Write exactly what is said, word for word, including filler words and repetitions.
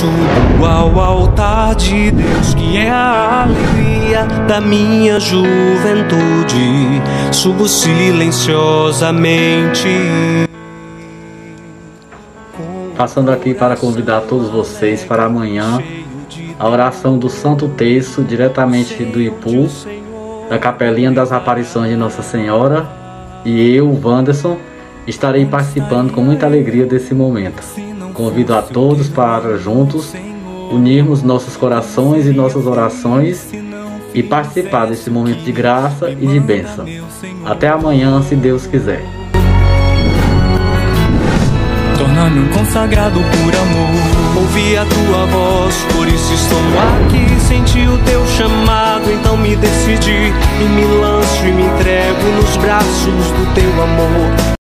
Subo ao altar de Deus, que é a alegria da minha juventude. Subo silenciosamente. Passando aqui para convidar todos vocês para amanhã a oração do Santo Terço, diretamente do Ipu, da Capelinha das Aparições de Nossa Senhora. E eu, Wanderson, estarei participando com muita alegria desse momento. Convido a todos para juntos unirmos nossos corações e nossas orações e participar desse momento de graça e de bênção. Até amanhã, se Deus quiser. Torna-me um consagrado por amor. Ouvi a tua voz, por isso estou aqui. Senti o teu chamado, então me decidi e me lanço e me entrego nos braços do teu amor.